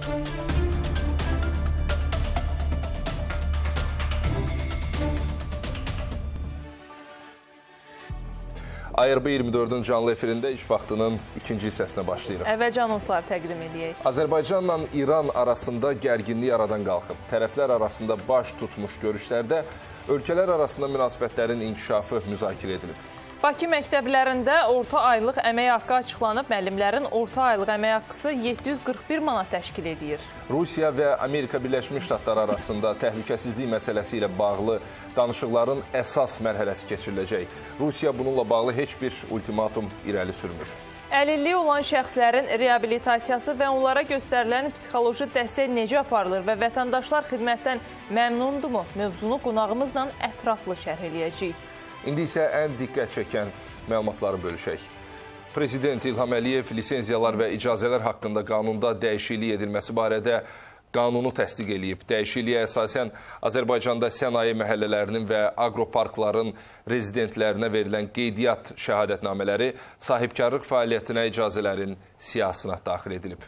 ARB 24-ün canlı efirində iş vaxtının ikinci hissəsinə başlayırıq. Əvvəlcə anonslar təqdim edəyək. Azərbaycanla İran arasında gərginlik aradan qalxıb. Tərəflər arasında baş tutmuş görüşlərdə ölkələr arasında münasibətlərin inkişafı müzakirə edilib. Bakı məktəblərində orta aylıq əmək haqqı açıqlanıb, müəllimlərin orta aylıq əmək haqqısı 741 manat təşkil edir. Rusiya və Amerika Birləşmiş Ştatları arasında təhlükəsizlik məsələsi ilə bağlı danışıqların əsas mərhələsi keçiriləcək. Rusiya bununla bağlı heç bir ultimatum irəli sürmür. Əlilliyi olan şəxslərin reabilitasiyası və onlara göstərilən psixoloji dəstək necə aparılır və vətəndaşlar xidmətdən məmnundurmu? Mövzunu qonağımızla ətraflı şərh eləyəcəyik. İndi isə ən diqqət çəkən məlumatları bölüşək. Prezident İlham Əliyev lisenziyalar və icazələr haqqında qanunda dəyişiklik edilməsi barədə qanunu təsdiq edib. Dəyişikliyə əsasən Azərbaycanda sənaye məhəllələrinin və agroparkların rezidentlərinə verilən qeydiyyat şəhadətnamələri sahibkarlıq fəaliyyətinə icazələrin siyahısına daxil edilib.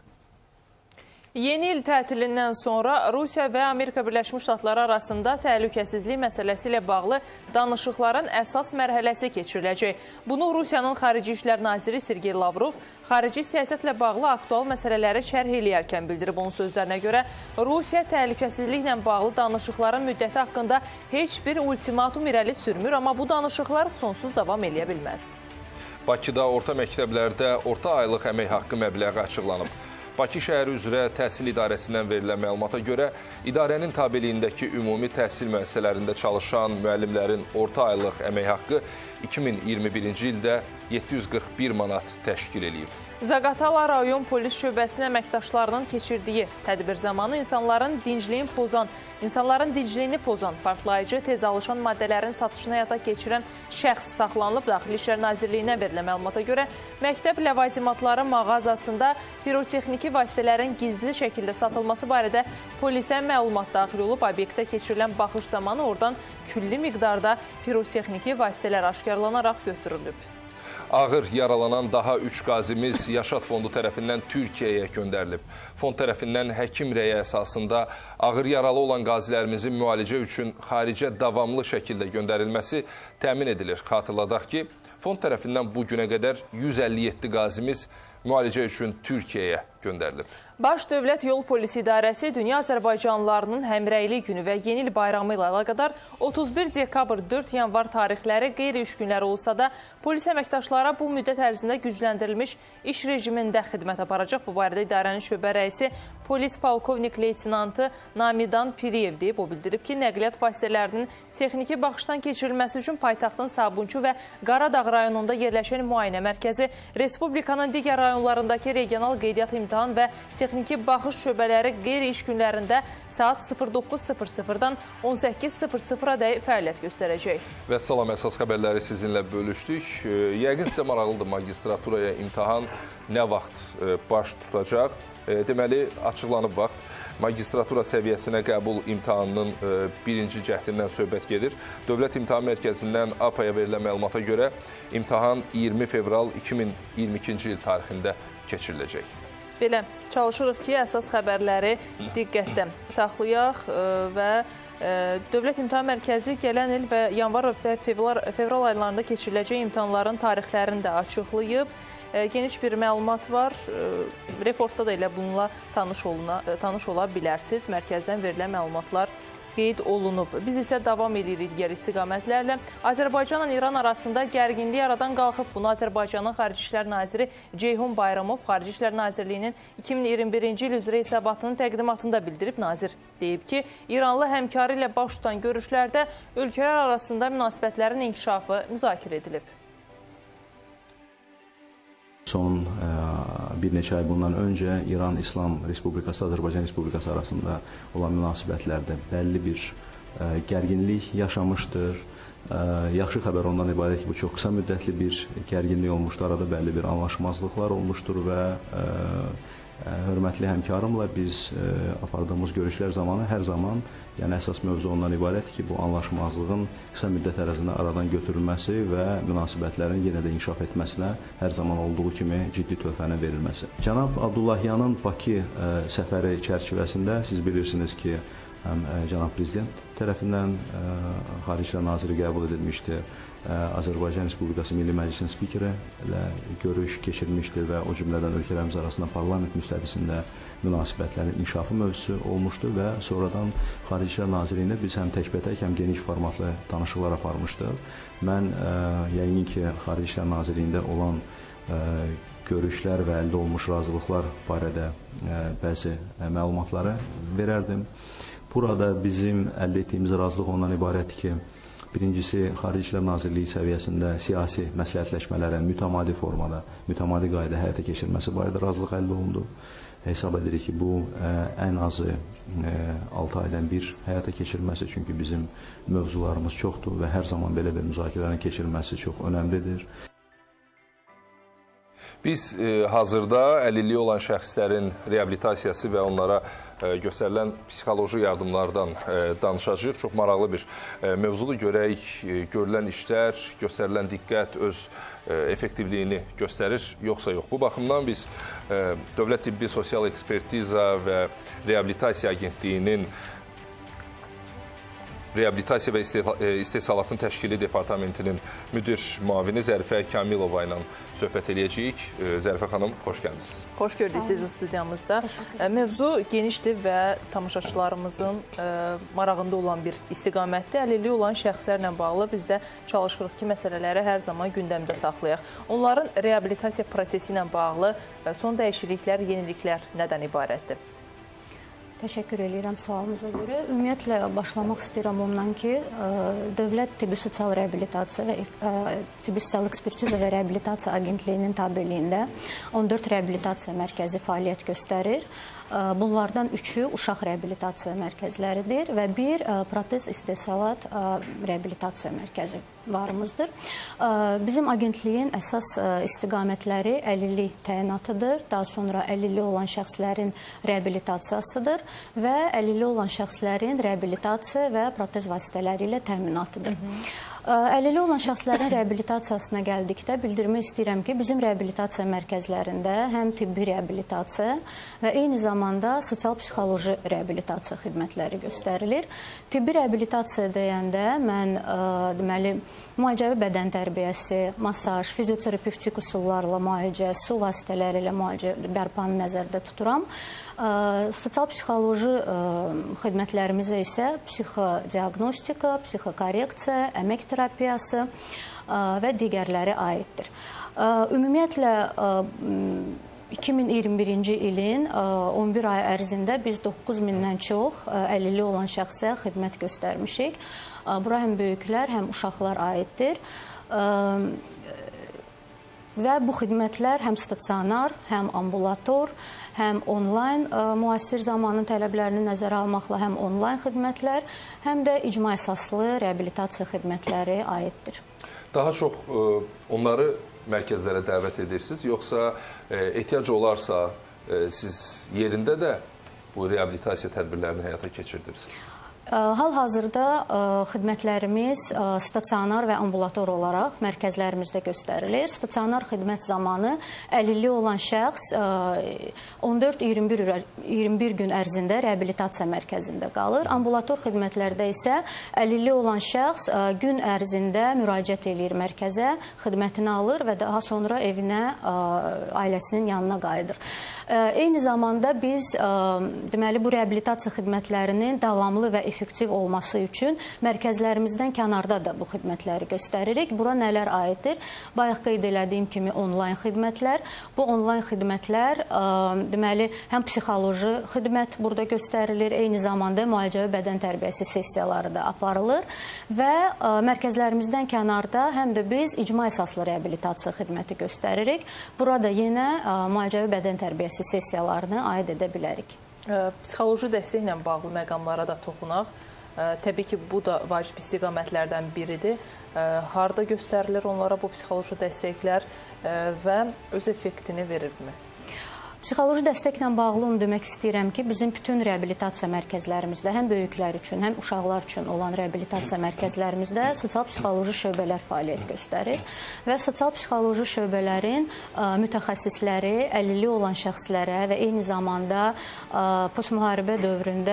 Yeni il tətilindən sonra Rusiya və Amerika Birləşmiş Ştatları arasında təhlükəsizlik məsələsi ilə bağlı danışıqların əsas mərhələsi keçiriləcək. Bunu Rusiyanın Xarici İşlər Naziri Sergey Lavrov xarici siyasətlə bağlı aktual məsələləri şərh eləyərkən bildirib. Onun sözlərinə görə Rusiya təhlükəsizliklə bağlı danışıqların müddəti haqqında heç bir ultimatum irəli sürmür, amma bu danışıqlar sonsuz davam eləyə bilməz. Bakıda orta məktəblərdə orta aylıq əmək haqqı məbləği açıqlanıb. Bakı şəhəri üzrə təhsil idarəsindən verilən məlumata görə idarənin tabeliyindəki ümumi təhsil müəssisələrində çalışan müəllimlərin orta aylıq əmək haqqı 2021-ci ildə 741 manat təşkil edib. Zaqatala rayon polis şöbəsinin əməkdaşlarının keçirdiyi tədbir zamanı insanların dincliyini pozan, partlayıcı, tez alışan maddələrin satışına həyata keçirən şəxs saxlanılıb. Daxili İşlər Nazirliyinə verilən məlumata görə məktəb ləvazimatları mağazasında pirotexniki vasitələrin gizli şəkildə satılması barədə polisə məlumat daxil olub. Obyektə keçirilən baxış zamanı oradan külli miqdarda pirotexniki vasitələr aşkarlanaraq götürülüb. Ağır yaralanan daha 3 qazimiz Yaşad Fondu tərəfindən Türkiyəyə göndərilib. Fond tərəfindən həkim rəyi əsasında ağır yaralı olan qazilərimizin müalicə üçün xaricə davamlı şəkildə göndərilməsi təmin edilir. Xatırladaq ki, fond tərəfindən bu günə qədər 157 qazimiz müalicə üçün Türkiyəyə göndərilib. Baş Dövlət Yol Polisi İdarəsi Dünya Azərbaycanlılarının Həmrəylik günü və Yeni il bayramı ilə əlaqədar 31 dekabr 4 yanvar tarixləri qeyri-iş günləri olsa da, polis əməkdaşlara bu müddət ərzində gücləndirilmiş iş rejimində xidmət aparacaq. Bu barədə idarənin şöbə rəisi polis polkovnik leytinantı Namidan Piriyev deyib. O bildirib ki, nəqliyyat vasitələrinin texniki baxışdan keçirilməsi üçün paytaxtın Sabunçu və Qaradağ rayonunda yerləşən müayinə mərkəzi, Respublikanın digər rayonlarındakı regional qeydiyyat imtahan və texniki baxış şöbələri qeyri-iş günlərində saat 09:00-dan 18:00-dək fəaliyyət göstərəcək. Və salam, əsas xəbərləri sizinlə bölüşdük. Yəqin sizə maraqlıdır magistraturaya imtahan nə vaxt baş tutacaq? Deməli, açıqlanıb vaxt. Magistratura səviyyəsinə qəbul imtahanının birinci cəhdindən söhbət gedir. Dövlət İmtahan Mərkəzindən APA-ya verilən məlumata görə imtahan 20 fevral 2022-ci il tarixində keçiriləcək. Belə, çalışırıq ki, əsas xəbərləri diqqətdə saxlayaq və Dövlət İmtahan Mərkəzi gələn il və yanvar və fevral aylarında keçiriləcək imtahanların tarixlərini də açıqlayıb. Geniş bir məlumat var. Reportda da elə bununla tanış ola bilərsiniz. Mərkəzdən verilən məlumatlar qeyd olunub. Biz isə davam edirik digər istiqamətlərlə. Azərbaycanla İran arasında gərginlik aradan qalxıb. Bunu Azərbaycanın Xarici İşlər Naziri Ceyhun Bayramov Xarici İşlər Nazirliyinin 2021-ci il üzrə hesabatının təqdimatında bildirib. Nazir deyib ki, İranlı həmkarı ilə baş tutan görüşlərdə ölkələr arasında münasibətlərin inkişafı müzakirə edilib. Son bir neçə ay bundan öncə İran İslam Respublikası, Azərbaycan Respublikası arasında olan münasibətlərdə bəlli bir gərginlik yaşamışdır. Yaxşı xəbər ondan ibarət ki, bu çox qısa müddətli bir gərginlik olmuşdur. Arada bəlli bir anlaşmazlıqlar olmuşdur və hörmətli həmkarımla biz apardığımız görüşlər zamanı hər zaman, yəni əsas mövzu ondan ibarətdir ki, bu anlaşmazlığın qısa müddət ərzində aradan götürülməsi və münasibətlərin yenə də inkişaf etməsinə hər zaman olduğu kimi ciddi töhfənin verilməsi. Cənab Abdullahyanın Bakı səfəri çərçivəsində siz bilirsiniz ki, həm Cənab Prezident tərəfindən Xarici İşlər Naziri qəbul edilmişdir. Azərbaycan Respublikası Milli Məclisinin spikeri ilə görüş keçirilmişdir və o cümlədən ölkələrimiz arasında parlament müstəvisində münasibətlərin inkişafı mövzusu olmuşdur və sonradan Xarici İşlər Nazirliyində biz həm təkbətək, həm geniş formatlı danışıqlar aparmışdıq. Mən yəqin ki, Xarici İşlər Nazirliyində olan görüşlər və əldə olmuş razılıqlar barədə bəzi məlumatları verərdim. Burada bizim əldə etdiyimiz razılıq ondan ibarətdir ki, birincisi, Xarici İşlər Nazirliyi səviyyəsində siyasi məsləhətləşmələrin mütəmadi formada, mütəmadi qayda həyata keçirilməsi barədə razılıq əldə olundu. Hesab edirik ki, bu ən azı 6 aydan bir həyata keçirilməsi, çünki bizim mövzularımız çoxdur və hər zaman belə bir müzakirələrin keçirilməsi çox önəmlidir. Biz hazırda əlilliyi olan şəxslərin reabilitasiyası və onlara göstərilən psixoloji yardımlardan danışacağıq. Çox maraqlı bir mövzudur. Görək, görülən işlər, göstərilən diqqət öz effektivliyini göstərir, yoxsa yox. Bu baxımdan biz Dövlət Tibbi Sosial Ekspertiza və Reabilitasiya Agentliyinin Reabilitasiya və İstehsalatın Təşkili Departamentinin müdir müavini Zərifə Kamilova ilə söhbət edəcəyik. Zərifə xanım, xoş gəlmişsiniz. Xoş gördük sizi studiyamızda. Mövzu genişdir və tamaşaçılarımızın marağında olan bir istiqamətdir. Əlilliyi olan şəxslərlə bağlı biz də çalışırıq ki, məsələləri hər zaman gündəmdə saxlayaq. Onların reabilitasiya prosesi ilə bağlı son dəyişikliklər, yeniliklər nədən ibarətdir? Təşəkkür edirəm sualınıza görə. Ümumiyyətlə, başlamaq istəyirəm ondan ki, Dövlət Tibbi Sosial Reabilitasiya və Tibbi Sosial Ekspertiza və Reabilitasiya Agentliyinin tabeliyində 14 reabilitasiya mərkəzi fəaliyyət göstərir. Bunlardan 3-ü uşaq reabilitasiya mərkəzləridir və bir protez istehsalat reabilitasiya mərkəzi varımızdır. Bizim agentliyin əsas istiqamətləri əlillik təyinatıdır, daha sonra əlilliyi olan şəxslərin reabilitasiyasıdır və əlilliyi olan şəxslərin reabilitasiya və protez vasitələri ilə təminatıdır. Əlilliyi olan şəxslərin reabilitasiyasına gəldikdə bildirmək istəyirəm ki, bizim reabilitasiya mərkəzlərində həm tibbi reabilitasiya və eyni zamanda sosial-psixoloji reabilitasiya xidmətləri göstərilir. Tibbi reabilitasiya deyəndə mən deməli, müalicəvi bədən tərbiyəsi, masaj, fizioterapevtik üsullarla müalicə, su vasitələri ilə müalicə bərpanı nəzərdə tuturam. Sosial-psixoloji xidmətlərimizə isə psixodiagnostika, psixokorreksiya, əmək terapiyası və digərləri aiddir. Ümumiyyətlə, 2021-ci ilin 11 ay ərzində biz 9000-dən çox əlilliyi olan şəxsə xidmət göstərmişik. Bura həm böyüklər, həm uşaqlar aiddir. Və bu xidmətlər həm stasionar, həm ambulator, həm onlayn müasir zamanın tələblərini nəzərə almaqla həm onlayn xidmətlər, həm də icma əsaslı reabilitasiya xidmətləri aiddir. Daha çox onları mərkəzlərə dəvət edirsiniz, yoxsa ehtiyac olarsa siz yerində də bu reabilitasiya tədbirlərini həyata keçirirsiniz? Hal-hazırda xidmətlərimiz stasionar və ambulator olaraq mərkəzlərimizdə göstərilir. Stasionar xidmət zamanı əlilliyi olan şəxs 14-21 gün ərzində reabilitasiya mərkəzində qalır. Ambulator xidmətlərdə isə əlilliyi olan şəxs gün ərzində müraciət edir mərkəzə, xidmətini alır və daha sonra evinə, ailəsinin yanına qayıdır. Eyni zamanda biz deməli, bu reabilitasiya xidmətlərinin davamlı və effektiv olması üçün mərkəzlərimizdən kənarda da bu xidmətləri göstəririk. Bura nələr aiddir? Bayaq qeyd elədiyim kimi onlayn xidmətlər. Bu onlayn xidmətlər deməli, həm psixoloji xidmət burada göstərilir, eyni zamanda müalicəvi bədən tərbiyəsi sessiyaları da aparılır və mərkəzlərimizdən kənarda həm də biz icma əsaslı reabilitasiya xidməti göstəririk. Burada yenə müalicəvi bədən tərbiyəsi sessiyalarını aid edə bilərik. Psixoloji dəstəklə bağlı məqamlara da toxunaq. Təbii ki, bu da vacib istiqamətlərdən biridir. Harada göstərilir onlara bu psixoloji dəstəklər və öz effektini verirmi? Psixoloji dəstəklə bağlı onu demək istəyirəm ki, bizim bütün reabilitasiya mərkəzlərimizdə həm böyüklər üçün, həm uşaqlar üçün olan reabilitasiya mərkəzlərimizdə sosial-psixoloji şöbələr fəaliyyət göstərir və sosial-psixoloji şöbələrin mütəxəssisləri əlilliyi olan şəxslərə və eyni zamanda postmüharibə dövründə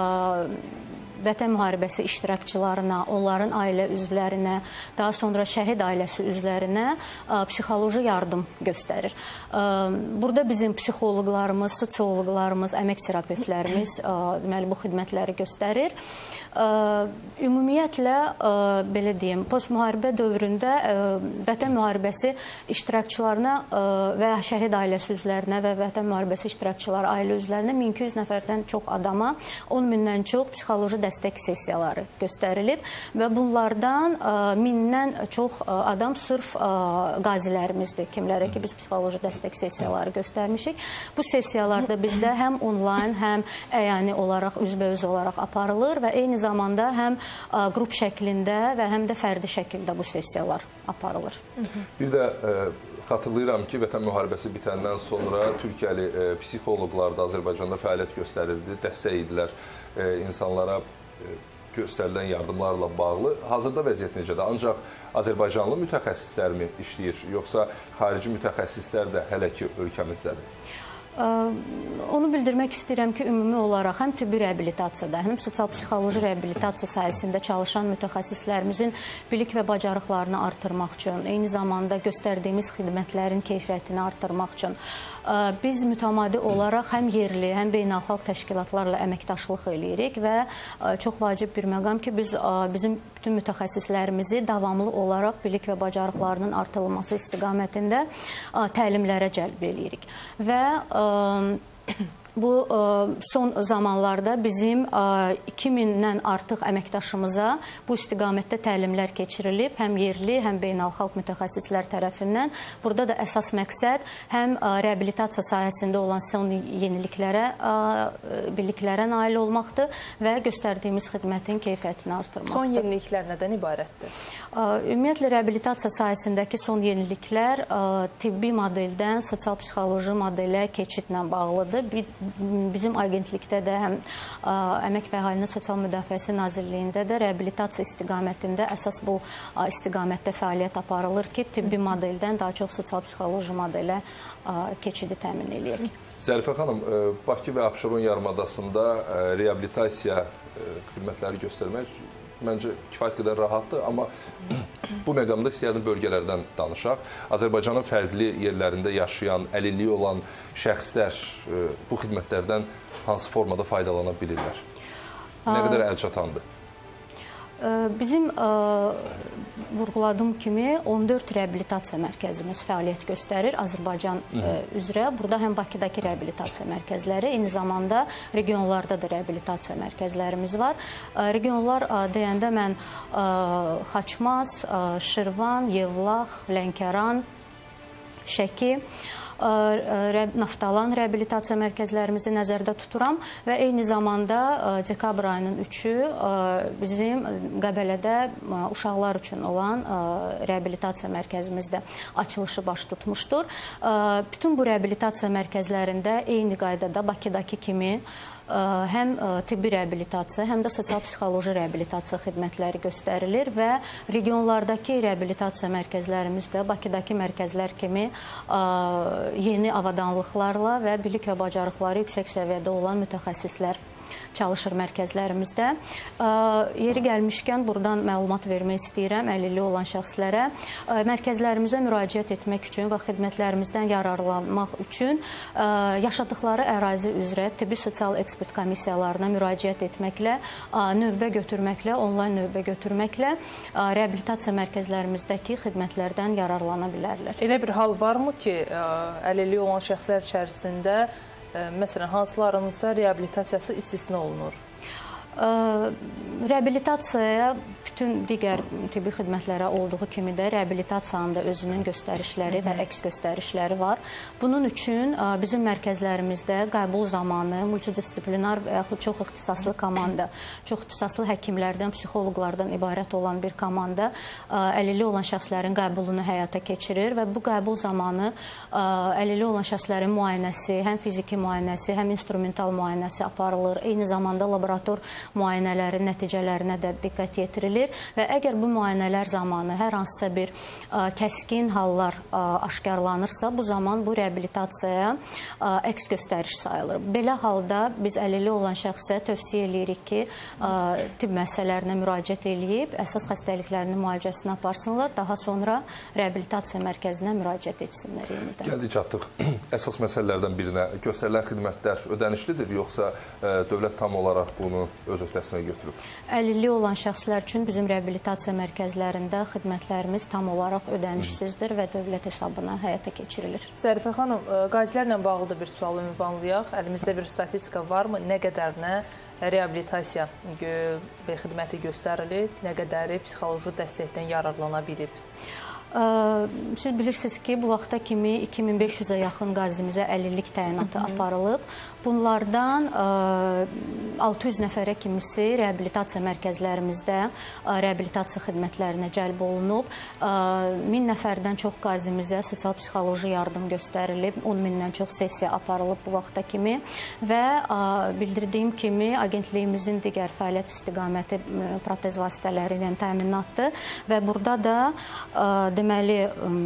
Vətən müharibəsi iştirakçılarına, onların ailə üzvlərinə, daha sonra şəhid ailəsi üzvlərinə psixoloji yardım göstərir. Burada bizim psixoloqlarımız, sosioloqlarımız, əmək terapevtlərimiz deməli, bu xidmətləri göstərir. Ümumiyyətlə, belə deyim, postmüharibə dövründə Vətən müharibəsi iştirakçılarına və şəhid ailəsi üzvlərinə və Vətən müharibəsi iştirakçıları ailə üzvlərinə 1200 nəfərdən çox adama 10 mindən çox psixoloji dəstək sessiyaları göstərilib və bunlardan 1000-dən çox adam sırf qazilərimizdir, kimlərə ki, biz psixoloji dəstək sessiyaları göstərmişik. Bu sessiyalarda bizdə həm onlayn, həm əyani olaraq, üzbəüz olaraq aparılır və eyni zamanda həm qrup şəklində və həm də fərdi şəkildə bu sessiyalar aparılır. Bir də xatırlayıram ki, Vətən müharibəsi bitəndən sonra Türkiyəli psixoloqlar da Azərbaycanda fəaliyyət göstərirdi, dəstək idilər insanlara göstərilən yardımlarla bağlı. Hazırda vəziyyət necədir? Ancaq Azərbaycanlı mütəxəssislər mi işləyir, yoxsa xarici mütəxəssislər də hələ ki ölkəmizdədir? Onu bildirmək istəyirəm ki, ümumi olaraq həm tibbi reabilitasiyada, həm sosial-psixoloji reabilitasiya sahəsində çalışan mütəxəssislərimizin bilik və bacarıqlarını artırmaq üçün, eyni zamanda göstərdiyimiz xidmətlərin keyfiyyətini artırmaq üçün biz mütəmadi olaraq həm yerli, həm beynəlxalq təşkilatlarla əməkdaşlıq eləyirik və çox vacib bir məqam ki, biz bizim bütün mütəxəssislərimizi davamlı olaraq bilik və bacarıqlarının artırılması istiqamətində təlimlərə cəlb eləyirik. Və bu son zamanlarda bizim 2000-dən artıq əməkdaşımıza bu istiqamətdə təlimlər keçirilib, həm yerli, həm beynəlxalq mütəxəssislər tərəfindən. Burada da əsas məqsəd həm reabilitasiya sahəsində olan son yeniliklərə, biliklərə nail olmaqdır və göstərdiyimiz xidmətin keyfiyyətini artırmaqdır. Son yeniliklər nədən ibarətdir? Ümumiyyətlə, reabilitasiya sahəsindəki son yeniliklər tibbi modeldən sosial-psixoloji modelə keçidlə bağlıdır. Bizim agentlikdə də həm Əmək və Əhalinin Sosial Müdafiəsi Nazirliyində də reabilitasiya istiqamətində əsas bu istiqamətdə fəaliyyət aparılır ki, tibbi modeldən daha çox sosial-psixoloji modelə keçidi təmin eləyək. Zərifə xanım, Bakı və Abşeron yarımadasında reabilitasiya xidmətləri göstərmək məncə kifayət qədər rahatdır, amma bu məqamda istəyərdim bölgələrdən danışaq. Azərbaycanın fərqli yerlərində yaşayan, əlilliyi olan şəxslər bu xidmətlərdən hansı formada faydalana bilirlər? Nə qədər əlçatandır? Bizim vurğuladığım kimi 14 reabilitasiya mərkəzimiz fəaliyyət göstərir Azərbaycan üzrə. Burada həm Bakıdakı reabilitasiya mərkəzləri, eyni zamanda regionlarda da reabilitasiya mərkəzlərimiz var. Regionlar deyəndə mən Xaçmaz, Şirvan, Yevlax, Lənkəran, Şəki, Naftalan reabilitasiya mərkəzlərimizi nəzərdə tuturam və eyni zamanda dekabr ayının 3-ü bizim Qəbələdə uşaqlar üçün olan reabilitasiya mərkəzimizdə açılışı baş tutmuşdur. Bütün bu reabilitasiya mərkəzlərində eyni qaydada Bakıdakı kimi həm tibbi reabilitasiya, həm də sosial-psixoloji reabilitasiya xidmətləri göstərilir və regionlardakı reabilitasiya mərkəzlərimiz də Bakıdakı mərkəzlər kimi yeni avadanlıqlarla və bilik və bacarıqları yüksək səviyyədə olan mütəxəssislər çalışır mərkəzlərimizdə. Yeri gəlmişkən buradan məlumat vermək istəyirəm əlilliyi olan şəxslərə. Mərkəzlərimizə müraciət etmək üçün və xidmətlərimizdən yararlanmaq üçün yaşadıkları ərazi üzrə tibbi sosial ekspert komissiyalarına müraciət etməklə, növbə götürməklə, onlayn növbə götürməklə reabilitasiya mərkəzlərimizdəki xidmətlərdən yararlana bilərlər. Elə bir hal varmı ki, əlilliyi olan şəxslər içərisində məsələn, hansılarınınsa reabilitasiyası istisna olunur? Reabilitasiyaya bütün digər tibbi xidmətlərə olduğu kimi də reabilitasiyanın da özünün göstərişləri və əks göstərişləri var. Bunun üçün bizim mərkəzlərimizdə qəbul zamanı multidisiplinar və yaxud çox ixtisaslı komanda, çox ixtisaslı həkimlərdən, psixoloqlardan ibarət olan bir komanda əlilliyi olan şəxslərin qəbulunu həyata keçirir və bu qəbul zamanı əlilliyi olan şəxslərin müayinəsi, həm fiziki müayinəsi, həm instrumental müayinəsi aparılır. Eyni zamanda laborator müayinələrin nəticələrinə də diqqət yetirilir və əgər bu müayinələr zamanı hər hansısa bir kəskin hallar aşkarlanırsa, bu zaman bu reabilitasiyaya əks göstəriş sayılır. Belə halda biz əlilliyi olan şəxsə tövsiyə edirik ki, tibb müəssisələrinə müraciət edib, əsas xəstəliklərinin müalicəsini aparsınlar, daha sonra reabilitasiya mərkəzinə müraciət etsinlər yenidən. Gəldik çatdıq. Əsas məsələlərdən birinə göstərilən xidmətlər ödənişlidir, yoxsa dövlət tam olaraq bunu öz öhdəsinə götürüb? Əlilliyi olan şəxslər üçün bizim reabilitasiya mərkəzlərində xidmətlərimiz tam olaraq ödənişsizdir və dövlət hesabına həyata keçirilir. Zərifə xanım, qazilərlə bağlı da bir sual ünvanlayaq. Əlimizdə bir statistika varmı? Nə qədərinə reabilitasiya xidməti göstərilir, nə qədəri psixoloji dəstəkdən yararlana bilib? Siz bilirsiniz ki, bu vaxta kimi 2500-ə yaxın qazimizə əlillik təyinatı aparılıb. Bunlardan 600 nəfərə kimisi reabilitasiya mərkəzlərimizdə reabilitasiya xidmətlərinə cəlb olunub. 1000 nəfərdən çox qazimizə sosial-psixoloji yardım göstərilib. 10 mindən çox sessiya aparılıb bu vaxta kimi və bildirdiyim kimi agentliyimizin digər fəaliyyət istiqaməti protez vasitələri ilə təminatdır və burada da deməli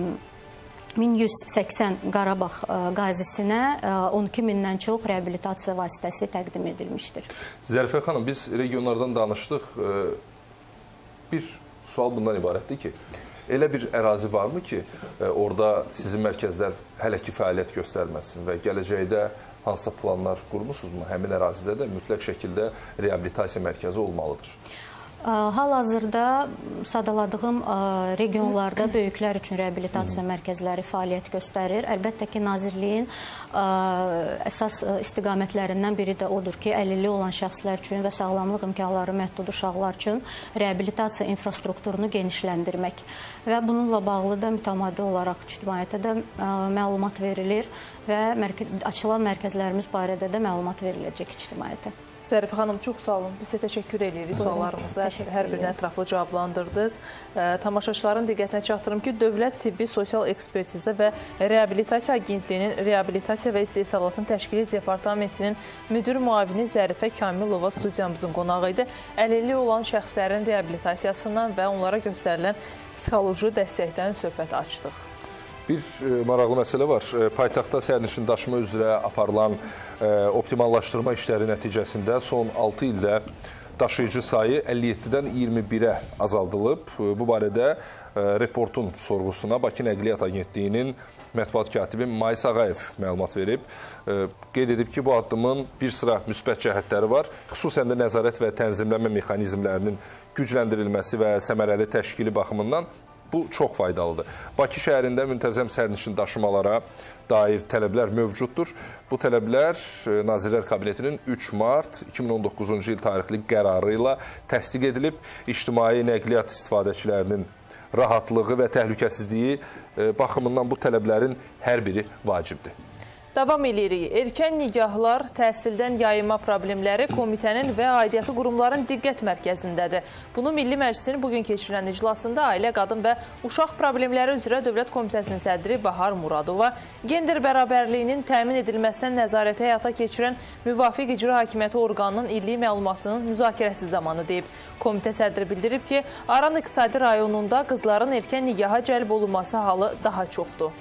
1180 Qarabağ qazisinə 12 mindən çox reabilitasiya vasitəsi təqdim edilmişdir. Zərifə xanım, biz regionlardan danışdıq. Bir sual bundan ibarətdir ki, elə bir ərazi varmı ki, orada sizin mərkəzlər hələ ki fəaliyyət göstərməsin və gələcəkdə hansısa planlar qurmusunuzmu? Həmin ərazidə də mütləq şəkildə reabilitasiya mərkəzi olmalıdır. Hal-hazırda sadaladığım regionlarda böyüklər üçün reabilitasiya mərkəzləri fəaliyyət göstərir. Əlbəttə ki, Nazirliyin əsas istiqamətlərindən biri də odur ki, əlilliyi olan şəxslər üçün və sağlamlıq imkanları məhdud uşaqlar üçün reabilitasiya infrastrukturunu genişləndirmək və bununla bağlı da mütəmadi olaraq ictimaiyyətə də məlumat verilir və açılan mərkəzlərimiz barədə də məlumat veriləcək ictimaiyyətə. Zərifə xanım, çox sağ olun. Biz də təşəkkür edirik suallarımıza. Hər birinə ətraflı cavablandırdınız. Tamaşaçıların diqqətinə çatdırım ki, Dövlət Tibbi Sosial Ekspertizə və Reabilitasiya Agentliyinin Reabilitasiya və İstehsalatın Təşkili Departamentinin müdür müavini Zərifə Kamilova studiyamızın qonağı idi. Əlilliyi olan şəxslərin reabilitasiyasından və onlara göstərilən psixoloji dəstəkdən söhbət açdıq. Bir maraqlı məsələ var. Paytaxtda sərnişin daşıma üzrə aparılan optimallaşdırma işləri nəticəsində son 6 ildə daşıyıcı sayı 57-dən 21-ə azaldılıb. Bu barədə reportun sorğusuna Bakı Nəqliyyat Agentliyinin mətbuat katibi Mais Ağayev məlumat verib. Qeyd edib ki, bu addımın bir sıra müsbət cəhətləri var. Xüsusən də nəzarət və tənzimləmə mexanizmlərinin gücləndirilməsi və səmərəli təşkili baxımından bu çox faydalıdır. Bakı şəhərində müntəzəm sərnişin daşımalara dair tələblər mövcuddur. Bu tələblər Nazirlər Kabinetinin 3 mart 2019-cu il tarixli qərarı ilə təsdiq edilib. İctimai nəqliyyat istifadəçilərinin rahatlığı və təhlükəsizliyi baxımından bu tələblərin hər biri vacibdir. Davam edirik. Erkən nigahlar, təhsildən yayınma problemləri komitənin və aidiyyatı qurumların diqqət mərkəzindədir. Bunu Milli Məclisin bugün keçirilən iclasında Ailə, Qadın və Uşaq Problemləri üzrə Dövlət Komitəsinin sədri Bahar Muradova, gender bərabərliyinin təmin edilməsinə nəzarəti həyata keçirən müvafiq icra hakimiyyəti orqanının illik məlumatının müzakirəsi zamanı deyib. Komitə sədri bildirib ki, Aran İqtisadi rayonunda qızların erkən nigaha cəlb olunması halı daha çoxdur.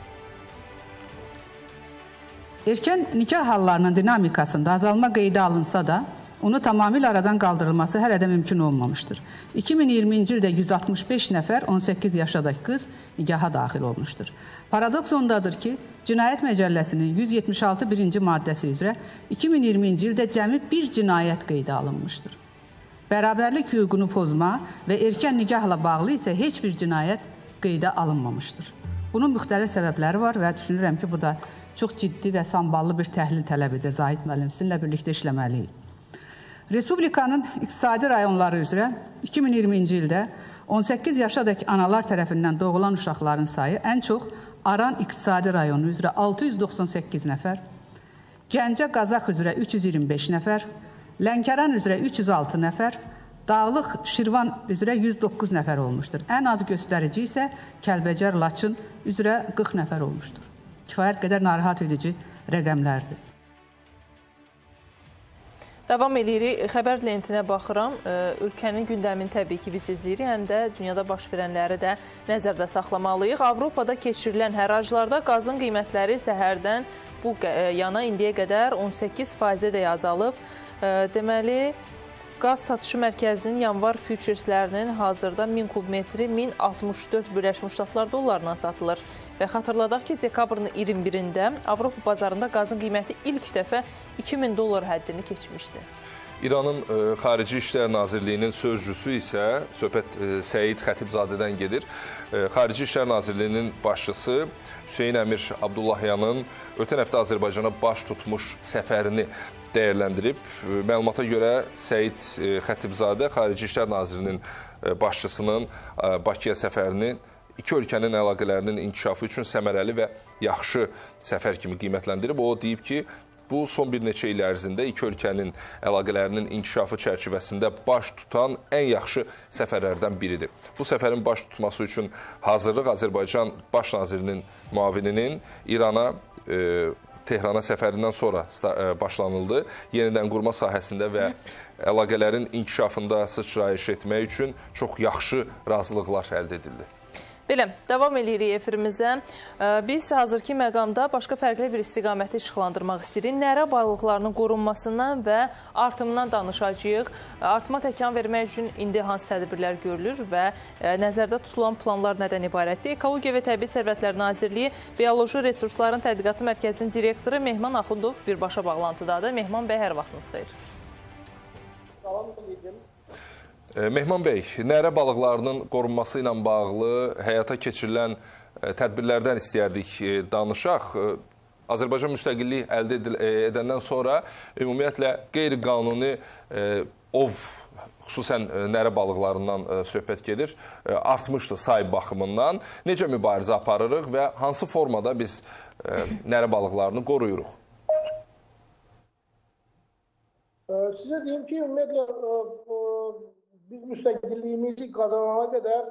Erkən nikah hallarının dinamikasında azalma qeydə alınsa da, onu tamamilə aradan qaldırılması hələ də mümkün olmamışdır. 2020-ci ildə 165 nəfər 18 yaşadakı qız nigaha daxil olmuşdur. Paradoks ondadır ki, Cinayət Məcəlləsinin 176 birinci maddəsi üzrə 2020-ci ildə cəmi bir cinayət qeydə alınmışdır. Bərabərlik hüququnu pozma və erkən nikahla bağlı isə heç bir cinayət qeydə alınmamışdır. Bunun müxtəlif səbəbləri var və düşünürəm ki, bu da çox ciddi və samballı bir təhlil tələb edir. Zahid müəllim, sizinlə birlikdə işləməliyik. Respublikanın iqtisadi rayonları üzrə 2020-ci ildə 18 yaşadək analar tərəfindən doğulan uşaqların sayı ən çox Aran iqtisadi rayonu üzrə 698 nəfər, Gəncə Qazax üzrə 325 nəfər, Lənkəran üzrə 306 nəfər, Dağlıq Şirvan üzrə 109 nəfər olmuşdur. Ən az göstərici isə Kəlbəcər Laçın üzrə 40 nəfər olmuşdur. Kifayət qədər narahat edici rəqəmlərdir. Davam edirik. Xəbər lentinə baxıram. Ölkənin gündəmini təbii ki biz izləyirik, həm də dünyada baş verənləri də nəzərdə saxlamalıyıq. Avropada keçirilən həraclarda qazın qiymətləri səhərdən bu yana indiyə qədər 18%-ə azalıb. Deməli, qaz satışı mərkəzinin yanvar füçerslərinin hazırda 1000 kubmetri 1064 Birləşmiş Ştatlar dollarından satılır. Və xatırladaq ki, dekabrın 21-də Avropa bazarında qazın qiyməti ilk dəfə 2000 dollar həddini keçmişdi. İranın Xarici İşlər Nazirliyinin sözcüsü isə söhbət Səid Xətibzadədən gedir. Xarici İşlər Nazirliyinin başçısı Hüseyn Əmir Abdullahyanın ötən həftə Azərbaycana baş tutmuş səfərini dəyərləndirib. Məlumata görə Səid Xətibzadə Xarici İşlər Nazirliyinin başçısının Bakıya səfərini iki ölkənin əlaqələrinin inkişafı üçün səmərəli və yaxşı səfər kimi qiymətləndirib. O deyib ki, bu son bir neçə il ərzində iki ölkənin əlaqələrinin inkişafı çərçivəsində baş tutan ən yaxşı səfərlərdən biridir. Bu səfərin baş tutması üçün hazırlıq Azərbaycan Baş Nazirinin müavininin İrana, Tehrana səfərindən sonra başlanıldı. Yenidən qurma sahəsində və əlaqələrin inkişafında sıçrayış etmək üçün çox yaxşı razılıqlar əldə edildi. Belə, davam edirik efirimizə. Biz hazırki məqamda başqa fərqli bir istiqaməti işıqlandırmaq istəyirik. Nərə balıqlarının qorunmasından və artımından danışacağıq. Artıma təkan vermək üçün indi hansı tədbirlər görülür və nəzərdə tutulan planlar nədən ibarətdir? Ekologiya və Təbii Sərvətlər Nazirliyi Bioloji Resursların Tədqiqatı Mərkəzinin direktoru Mehman Axundov birbaşa bağlantıdadır. Mehman bəy, hər vaxtınız xeyir. Salam edirəm. Mehman bəy, nərə balıqlarının qorunması ilə bağlı həyata keçirilən tədbirlərdən istəyərdik danışaq. Azərbaycan müstəqillik əldə edəndən sonra ümumiyyətlə qeyri-qanuni ov, xüsusən nərə balıqlarından söhbət gedir, artmışdı say baxımından. Necə mübarizə aparırıq və hansı formada biz nərə balıqlarını qoruyuruq? Sizə deyim ki, ümumiyyətlə biz müstəqilliyimizi qazanana qədər,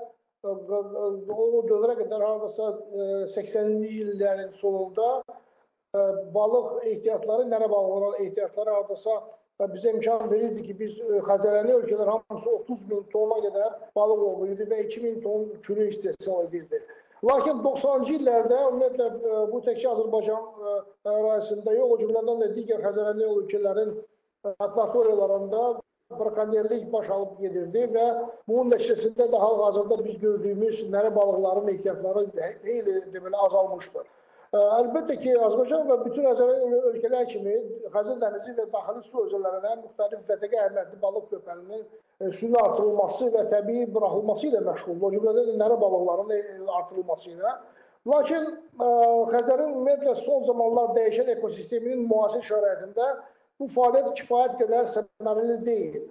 o dövrə qədər haradasa 80-ci illərin sonunda balıq ehtiyatları, nərə balıqların ehtiyatları haradasa bizə imkan verirdi ki, biz Xəzərəli ölkələr hamısı 30.000 tona qədər balıq ovuydu və 2000 ton kürü istehsal edirdi. Lakin 90-cı illərdə ümumiyyətlə bu təkcə Azərbaycan ərazisində yox, o cümlədən də digər Xəzərəli ölkələrin akvatoriyalarında brakonyerlik baş alıb gedirdi və bunun nəticəsində də hal-hazırda biz gördüyümüz nərə balıqlarının ehtiyatları xeyli azalmışdır. Əlbəttə ki, Azərbaycan və bütün ölkələr kimi Xəzər dənizi və daxili su özələrinə müxtəlif vətəqə əhəmiyyətli balıq köpəninin sürü artırılması və təbii buraxılması ilə məşğuldur. O cümlədə nərə balıqlarının artırılması ilə. Lakin Xəzərin ümumiyyətlə son zamanlar dəyişən ekosisteminin müasir şəraitində bu fəaliyyət kifayət qədər səmərəli deyil.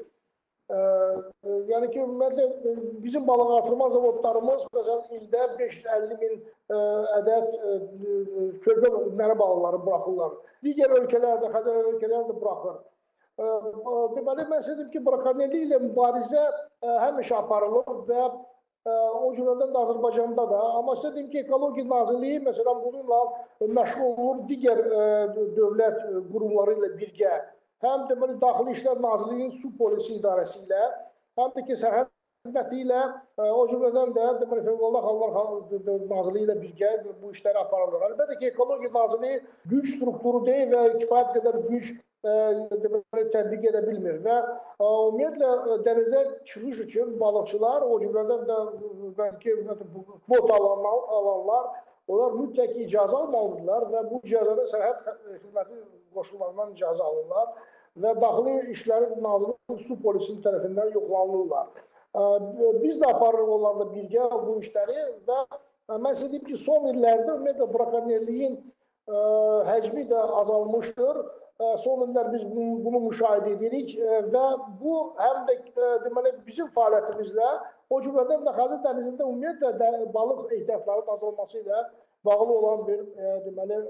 Yəni ki, ümumiyyətlə bizim balıq artırma zavodlarımız məsələn ildə 550.000 ədəd körpə nərə balıqları buraxırlar. Digər ölkələrdə, Xəzər ölkələri də buraxır. Deməli, mən dedim ki, brakonyerlik ilə mübarizə həmişə aparılır və o cümlədən də Azərbaycanda da. Amma sizə deyim ki, Ekologiya Nazirliyi məsələn bununla məşğul olur digər dövlət qurumları ilə birgə. Həm deməli Daxili İşlər Nazirliyinin su polisi idarəsi ilə, həm də ki sərhəd xidməti ilə, o cümlədən də deməli Fövqəladə Hallar Nazirliyi ilə birgə bu işləri aparılır. Əlbəttə ki, Ekologiya Nazirliyi güc strukturu deyil və kifayət qədər güc tətbiq edə bilmir və ümumiyyətlə dənizə çıxış üçün balıqçılar, o cümlədən də bəlkə kvota alanlar, onlar mütləq icazə almalıdırlar və bu icazəni sərhəd xidməti qoşullarından icazə alırlar və Daxili İşlər Nazirliyinin su polisinin tərəfindən yoxlanılırlar. Biz də aparırıq onlarla birgə bu işləri və mən sizə deyim ki, son illərdə ümumiyyətlə brakonyerliyin həcmi də azalmışdır. son illər biz bunu müşahidə edirik və bu həm də deməli bizim fəaliyyətimizlə, o cümlədən də Xəzər dənizində ümumiyyətlə balıq ehtiyatlarının azalması ilə bağlı olan bir deməli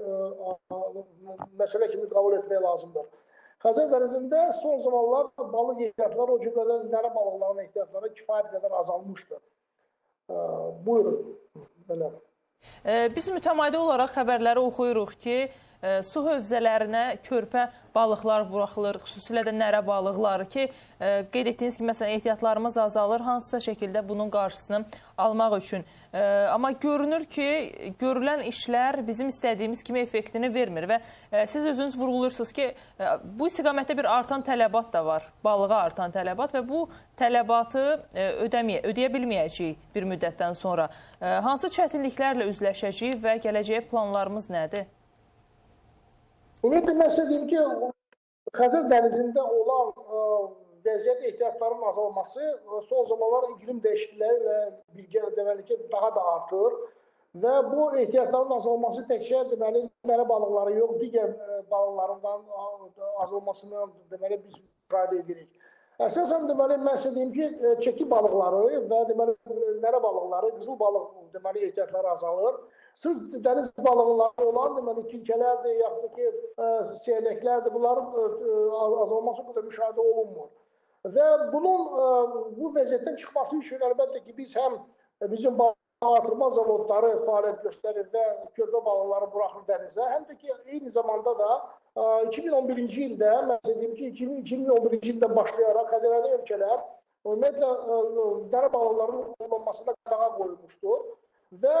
məsələ kimi qəbul etmək lazımdır. Xəzər dənizində son zamanlar balıq ehtiyatları, o cümlədən dərə balıqlarının ehtiyatları kifayət qədər azalmışdır. Buyurun. Belə. Biz mütəmadi olaraq xəbərləri oxuyuruq ki, su hövzələrinə körpə balıqlar buraxılır, xüsusilə də nərə balıqları ki, qeyd etdiyiniz kimi, məsələn, ehtiyatlarımız azalır, hansısa şəkildə bunun qarşısını almaq üçün. Amma görünür ki, görülən işlər bizim istədiyimiz kimi effektini vermir və siz özünüz vurğulursunuz ki, bu istiqamətdə bir artan tələbat da var, balığa artan tələbat və bu tələbatı ödəyə bilməyəcəyik bir müddətdən sonra. Hansı çətinliklərlə üzləşəcəyik və gələcəyə planlarımız nədir? Ümumiyyətlə, mən sizə deyim ki, Xəzər dənizində olan vəziyyət ehtiyatlarının azalması son zamanlar iqlim dəyişiklikləri ilə birgə deməli ki, daha da artır və bu ehtiyatların azalması təkcə deməli nərə balıqları yox, digər balıqlarından azalmasını deməli biz müşahidə edirik. Əsasən deməli mən sizə deyim ki, çeki balıqları və deməli nərə balıqları, qızıl balıq deməli ehtiyatları azalır. Sırf dəniz balıqları olan deməli kilkələrdir, yaxud ki seyrəklərdir, bunların azalması burada müşahidə olunmur. Və bunun bu vəziyyətdən çıxması üçün əlbəttə ki, biz həm bizim balıq artırma zavodları fəaliyyət göstərir və körpə balıqları buraxır dənizə, həm də ki, eyni zamanda da 2011-ci ildə, mən deyim ki, 2011-ci ildə başlayaraq Xəzərəli ölkələr ümumiyyətlə dərə balıqlarının kullanmasında qadağa qoyulmuşdur. Və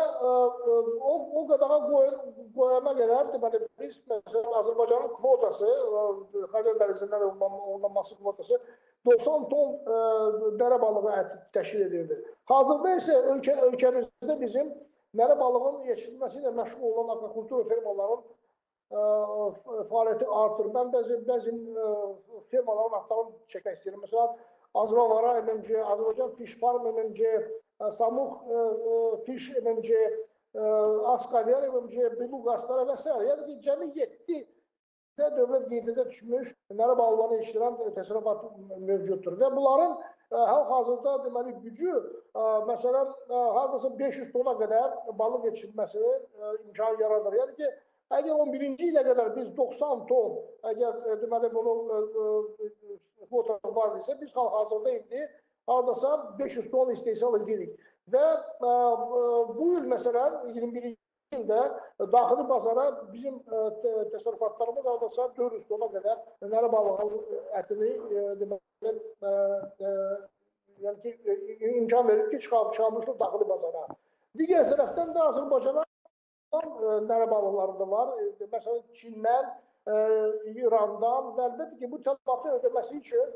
o qadağa qoyana qədər deməli biz məsələn Azərbaycanın kvotası, Xəzər dənizindən olunması kvotası 90 ton dərə balığı əti təşkil edirdi. Hazırda isə ölkəmizdə bizim nərə balığının yetişdirilməsi ilə məşğul olan akvakultur fermaların fəaliyyəti artır. Mən bəzi firmaların adlarını çəkmək istəyirəm. Məsələn, Azvavara MMC, Azərbaycan Fish Farm MMC, Samux Fish MMC, Askaver MMC, Beluqaslar və s. Yəni ki, cəmi 7 dövlət qeydiyyata düşmüş nərə balıqlarını yetişdirən təsərrüfat mövcuddur. Və bunların hal-hazırda deməli gücü, məsələn, hardasa 500 tona qədər balıq yetişdirilməsini imkan yaradır. Yəni ki, əgər 11-ci ilə qədər biz 90 ton, əgər deməli bunun kvota var isə, biz hal-hazırda indi hardasa 500 ton istehsal edirik. Və bu il məsələn 21-ci ildə daxili bazara bizim təsərrüfatlarımız hardasa 400 tona qədər nərə balığı ətini yəni ki, imkan verir ki, çıxarmışdır daxili bazara. Digər tərəfdən də Azərbaycana nərə balıqları da var. Məsələn, Çindən, İrandan və əlbəttə ki, bu tələbatı ödəməsi üçün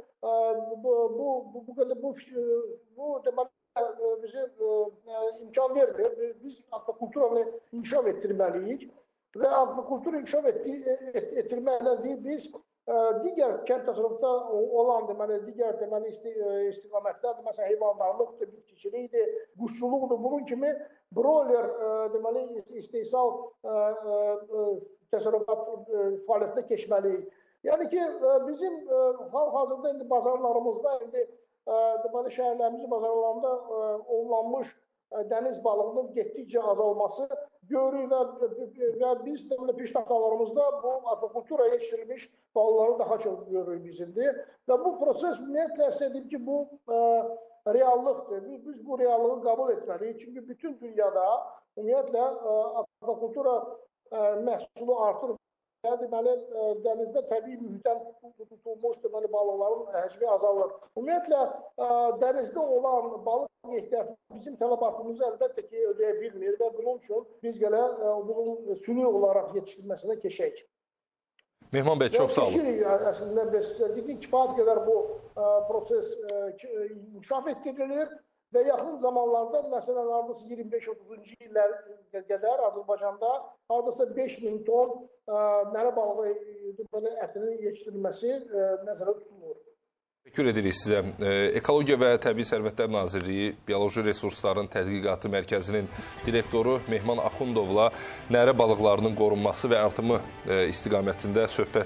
bu deməli bizi imkan vermir. Biz akvakulturanı inkişaf etdirməliyik və akvakulturu inkişaf etdirməklə biz digər kənd təsərrüfatda olan deməli digər deməli istiqamətlər, məsələn heyvandarlıqdır, bitkiçilikdir, quşçuluqdur, bunun kimi broiler deməli istehsal təsərrüfat fəaliyyətinə keçməliyik. Yəni ki, bizim hal-hazırda indi bazarlarımızda deməli şəhərlərimizin bazarlarında olunmuş dəniz balığının getdikcə azalması görürük və biz deməli piştaxtalarımızda bu akvakultura yetişdirilmiş balıqları daha çox görürük biz indi. Və bu proses ümumiyyətlə istəyim ki, bu reallıqdır. Biz bu reallığı qəbul etməliyik. Çünki bütün dünyada ümumiyyətlə akvakultura məhsulu artır və deməli dənizdə təbii mühitdən tutulmuş deməli balıqların həcmi azalır. Ümumiyyətlə dənizdə olan balıq ehtiyatı bizim tələbatımızı əlbəttə ki ödəyə bilmir və bunun üçün biz gələ bunun sülü olaraq yetişdirilməsinə keçək. Mehman bəy, çox sağ olun. Keçirik əslində biz kifayət qədər bu proses inkişaf etdirilir. Və yaxın zamanlarda, məsələn, hardasa 25-30-cu illər qədər Azərbaycanda hardasa 5000 ton nərə balığı ətinin yetişdirilməsi nəzərdə tutulur. Təşəkkür edirik sizə. Ekologiya və Təbii Sərvətlər Nazirliyi Bioloji Resursların Tədqiqatı Mərkəzinin direktoru Mehman Axundovla nərə balıqlarının qorunması və artımı istiqamətində söhbət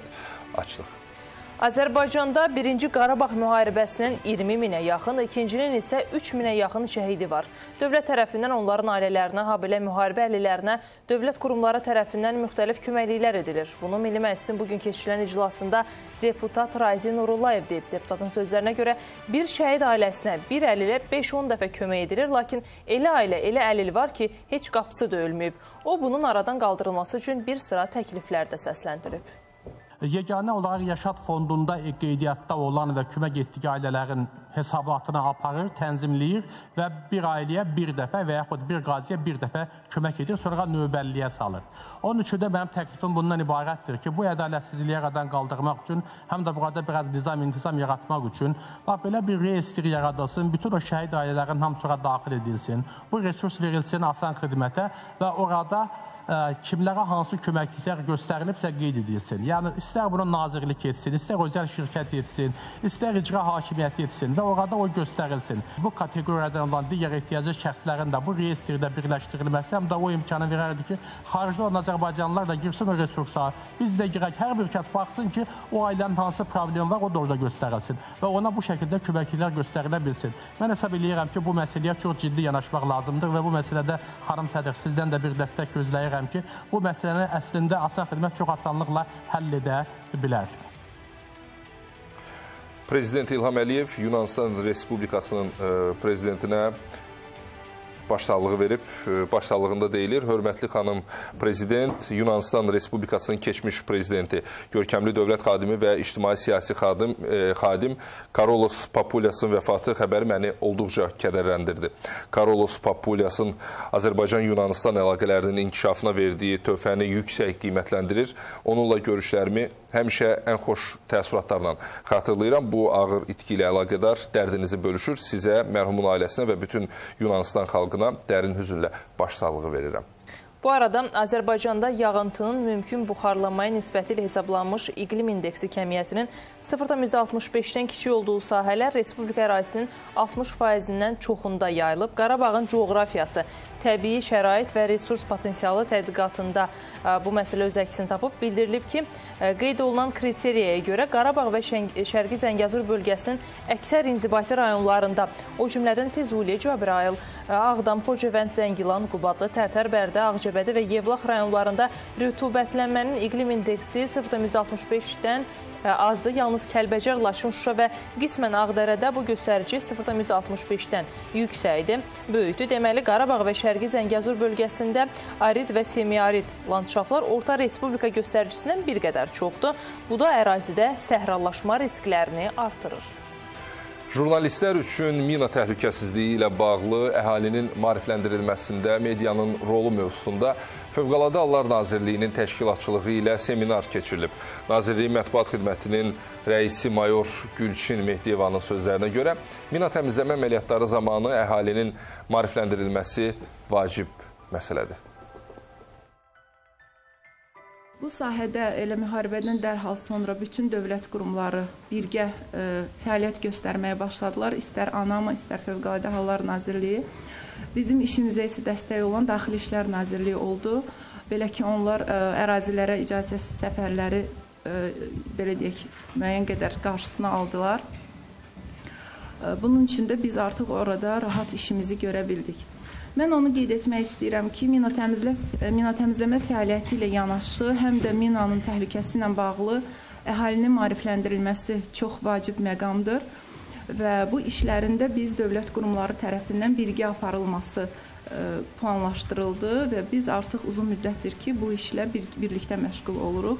açdıq. Azərbaycanda 1-ci Qarabağ müharibəsinin 20 minə yaxın, ikincinin isə 3 minə yaxın şəhidi var. Dövlət tərəfindən onların ailələrinə, habelə müharibə əhlilərinə dövlət qurumları tərəfindən müxtəlif köməkliklər edilir. Bunu Milli Məclisin bugün keçirilən iclasında deputat Razi Nurullayev deyib. Deputatın sözlərinə görə bir şəhid ailəsinə bir əlilə 5-10 dəfə kömək edilir, lakin elə ailə, elə əlil var ki, heç qapısı döyülməyib. O, bunun aradan qaldırılması üçün bir sıra təkliflər də səsləndirib. Yeganə olaraq Yaşad Fondunda qeydiyyatda olan və kömək etdiyi ailələrin hesabatını aparır, tənzimləyir və bir ailəyə bir dəfə və yaxud bir qaziyə bir dəfə kömək edir, sonra növbəlliyə salır. Onun üçün də mənim təklifim bundan ibarətdir ki, bu ədalətsizliyi aradan qaldırmaq üçün, həm də burada biraz nizam-intizam yaratmaq üçün, belə bir reyestr yaradılsın, bütün o şəhid ailələrin hamısına daxil edilsin, bu resurs verilsin asan xidmətə və orada kimlərə hansı köməkliklər göstərilibsə qeyd edilsin. Yəni, istər bunu nazirlik etsin, istər özəl şirkət etsin, istər icra hakimiyyəti etsin və orada o göstərilsin. Bu kateqoriyadan olan digər ehtiyaclı şəxslərin də bu reyestrdə birləşdirilməsi həm də o imkanı verərdi ki, xaricdə olan Azərbaycanlılar da girsin o resursa, biz də girək, hər bir kəs baxsın ki, o ailənin hansı problemi var, o da orada göstərilsin və ona bu şəkildə köməkliklər göstərilə bilsin. Mən hesab edirəm ki, bu məsələyə çox ciddi yanaşmaq lazımdır və bu məsələdə xanım sədr sizdən də bir dəstək gözləyirəm ki, bu məsələni əslində asan xidmət çox asanlıqla həll edə bilər. Prezident İlham Əliyev Yunanistan Respublikasının prezidentinə başsağlığı verib, başsağlığında deyilir. Hörmətli xanım prezident, Yunanistan Respublikasının keçmiş prezidenti, görkəmli dövlət xadimi və ictimai-siyasi xadim Karolos Papuliasın vəfatı xəbəri məni olduqca kədərləndirdi. Karolos Papuliasın Azərbaycan-Yunanistan əlaqələrinin inkişafına verdiyi töhfəni yüksək qiymətləndirir. Onunla görüşlərimi həmişə ən xoş təəssüratlarla xatırlayıram. Bu ağır itki ilə əlaqədar dərdinizi bölüşür. Sizə, mərhumun ailəsinə və bütün Yunanistan xalqına dərin hüzünlə başsağlığı verirəm. Bu arada Azərbaycanda yağıntının mümkün buxarlanmaya nisbəti ilə hesablanmış iqlim indeksi kəmiyyətinin 0,65-dən kiçik olduğu sahələr Respublika ərazisinin 60%-dən çoxunda yayılıb. Qarabağın coğrafiyası, təbii şərait və resurs potensialı tədqiqatında bu məsələ öz əksini tapıb. Bildirilib ki, qeyd olunan kriteriyaya görə Qarabağ və Şərqi Zəngəzur bölgəsinin əksər inzibati rayonlarında, o cümlədən Füzuli, Cəbrayıl, Ağdam, Xocavənd, Zəngilan, Qubadlı, Tərtər, Bərdə, Ağcabədi və Yevlax rayonlarında rütubətlənmənin iqlim indeksi 0,65-dən azdır. Yalnız Kəlbəcər, Laçın, Şuşa və qismən Ağdərədə bu göstərici 0,65-dən yüksəkdir, böyükdür. Deməli, Qarabağ və Şərqi Zəngəzur bölgəsində arid və semi-arid landşaflar Orta Respublika göstəricisindən bir qədər çoxdur. Bu da ərazidə səhralaşma risklərini artırır. Jurnalistlər üçün mina təhlükəsizliyi ilə bağlı əhalinin maarifləndirilməsində medianın rolu mövzusunda Fövqəladə Hallar Nazirliyinin təşkilatçılığı ilə seminar keçirilib. Nazirliyin mətbuat xidmətinin rəisi mayor Gülçin Mehdiyevanın sözlərinə görə mina təmizləmə əməliyyatları zamanı əhalinin maarifləndirilməsi vacib məsələdir. Bu sahədə elə müharibədən dərhal sonra bütün dövlət qurumları birgə fəaliyyət göstərməyə başladılar. İstər ANAMA, istər Fövqəladə Hallar Nazirliyi. Bizim işimizə isə dəstək olan Daxili İşlər Nazirliyi oldu. Belə ki, onlar ərazilərə icazəsiz səfərləri belə deyək, müəyyən qədər qarşısına aldılar. Bunun üçün də biz artıq orada rahat işimizi görə bildik. Mən onu qeyd etmək istəyirəm ki, mina təmizləmə fəaliyyəti ilə yanaşı, həm də minanın təhlükəsi ilə bağlı əhalinin maarifləndirilməsi çox vacib məqamdır və bu işlərində biz dövlət qurumları tərəfindən birgə aparılması planlaşdırıldı və biz artıq uzun müddətdir ki, bu işlə birlikdə məşğul oluruq.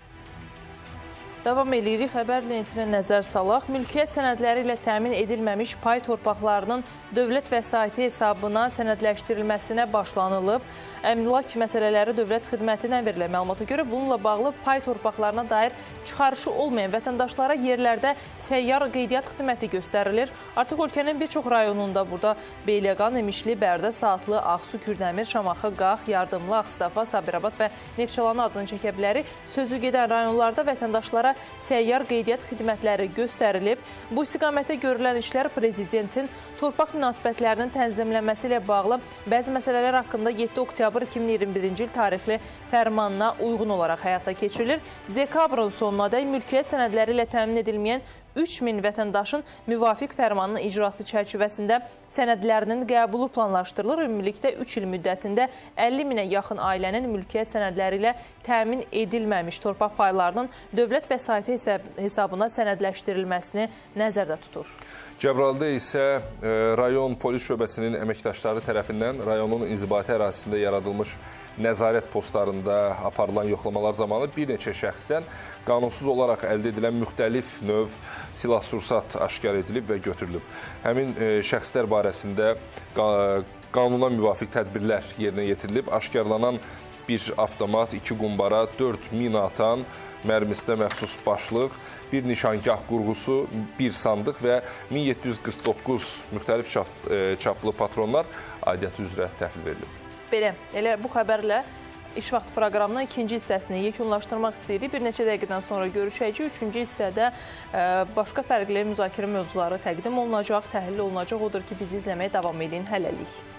Davam edirik. Xəbər lentinə nəzər salaq. Mülkiyyət sənədləri ilə təmin edilməmiş pay torpaqlarının dövlət vəsaiti hesabına sənədləşdirilməsinə başlanılıb. Əmlak məsələləri dövlət xidmətindən verilən məlumata görə bununla bağlı pay torpaqlarına dair çıxarışı olmayan vətəndaşlara yerlərdə səyyar qeydiyyat xidməti göstərilir. Artıq ölkənin bir çox rayonunda burada Beyləqan, İmişli, Bərdə, Saatlı, Ağsu, Kürdəmir, Şamaxı, Qax, Yardımlı, Ağstafa, Sabirabad və Neftçalanın adını çəkə bilərik. Sözü gedən rayonlarda vətəndaşlara səyyar qeydiyyat xidmətləri göstərilib. Bu istiqamətdə görülən işlər prezidentin torpaq münasibətlərinin tənzimlənməsi ilə bağlı bəzi məsələlər haqqında 7 oktyabr 2021-ci il tarixli fərmanına uyğun olaraq həyata keçirilir. Dekabrın sonunadək mülkiyyət sənədləri ilə təmin edilməyən 3000 vətəndaşın müvafiq fərmanının icrası çərçivəsində sənədlərinin qəbulu planlaşdırılır. Ümumilikdə 3 il müddətində 50 minə yaxın ailənin mülkiyyət sənədləri ilə təmin edilməmiş torpaq paylarının dövlət vəsaiti hesabına sənədləşdirilməsini nəzərdə tutur. Cəbrayılda isə rayon polis şöbəsinin əməkdaşları tərəfindən rayonun inzibati ərazisində yaradılmış nəzarət postlarında aparılan yoxlamalar zamanı bir neçə şəxsdən qanunsuz olaraq əldə edilən müxtəlif növ silah-sursat aşkar edilib və götürülüb. Həmin şəxslər barəsində qanuna müvafiq tədbirlər yerinə yetirilib. Aşkarlanan bir avtomat, 2 qumbara, 4 mina atan, mərmisinə məxsus başlıq, bir nişangah qurğusu, bir sandıq və 1749 müxtəlif çaplı patronlar aidiyyatı üzrə təhvil verilib. Belə, elə bu xəbərlə İş Vaxtı proqramının ikinci hissəsini yekunlaşdırmaq istəyirik. Bir neçə dəqiqədən sonra görüşəcəyik. Üçüncü hissədə başqa fərqli müzakirə mövzuları təqdim olunacaq, təhlil olunacaq. Odur ki, bizi izləməyə davam edin. Hələlik.